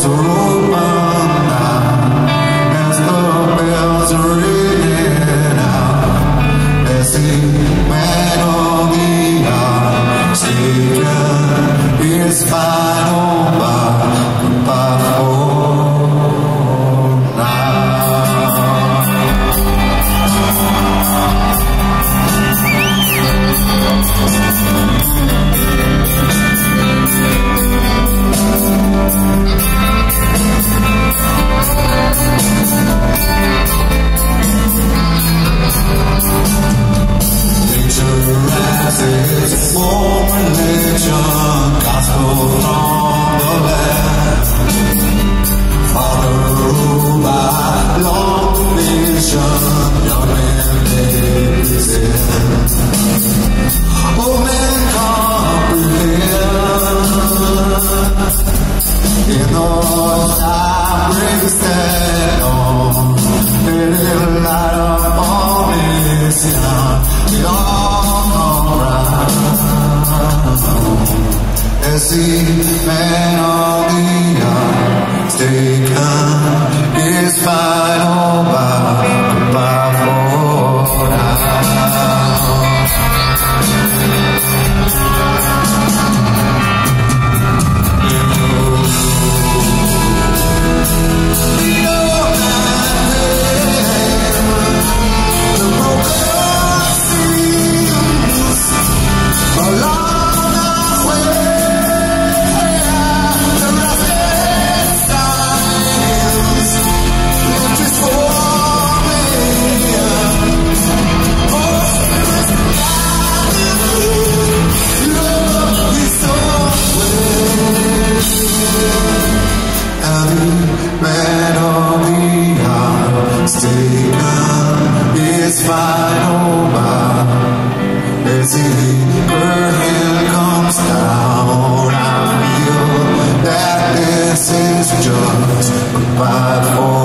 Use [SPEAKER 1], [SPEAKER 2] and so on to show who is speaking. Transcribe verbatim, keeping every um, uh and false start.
[SPEAKER 1] doors are open now as the bells are ringing out. As the man of the hour is taken his final bow. Goodbye for now. It's more religion, gospel from the land. Father ruled by long vision, young men listen. Oh, men comprehend. In the time brings stand on, let it light up all this young. We all around. As the man of the hour is taken his final bow. Goodbye for now. Man of the hour is taken his final bow. As the curtain comes down, I feel that this is just goodbye for